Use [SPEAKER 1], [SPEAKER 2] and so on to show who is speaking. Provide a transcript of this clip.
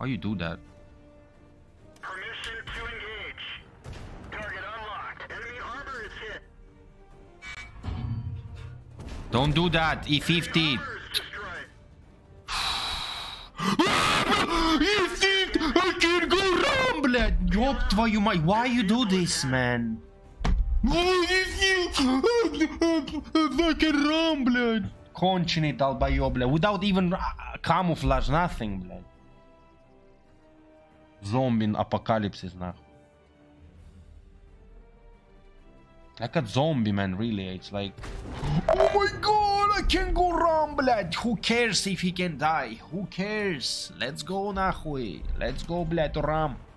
[SPEAKER 1] Why you do that?
[SPEAKER 2] Permission to engage. Target unlocked. Enemy armor is hit.
[SPEAKER 1] Don't do that. E50.
[SPEAKER 2] Armor is destroyed.
[SPEAKER 1] E50. I can't go wrong, блядь. Ёб твою мать. Why you do this, man? Fucking wrong, блядь. Конченый долбоёб, блядь. Without even camouflage, nothing, блядь. Zombie apocalypse, нахуй. Like a zombie, man, really. It's like, oh my god, I can't go wrong, блядь. Who cares if he can die? Who cares? Let's go, нахуй. Let's go, блядь, Ram.